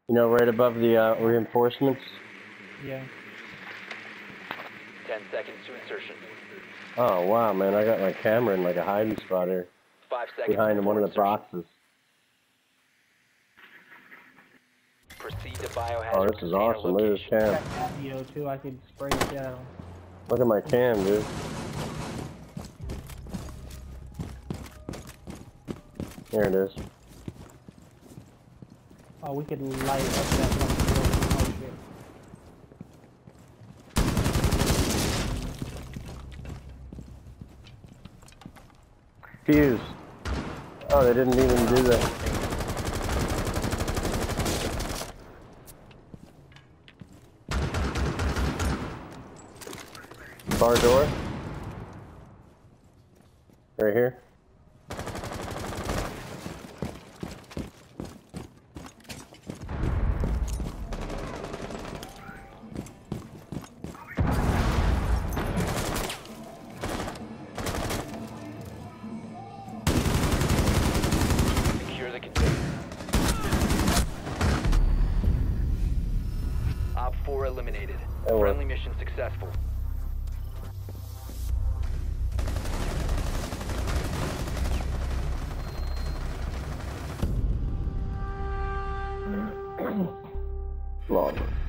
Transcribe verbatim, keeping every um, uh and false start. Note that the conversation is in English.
You know, right above the uh, reinforcements? Yeah. Ten seconds to insertion. Oh, wow, man. I got my camera in like a hiding spot here. Five seconds Behind one of the insertion. boxes. Proceed to biohazard Oh, this is awesome. Look at this cam. Got Avio too, I can spray it down. Look at my cam, dude. There it is. Oh, we could light up that fucking building. Oh shit. Fuse. Oh, they didn't even do that. Bar door. Right here. Secure the container. Op four eliminated. That Friendly worked. mission successful. Flawless.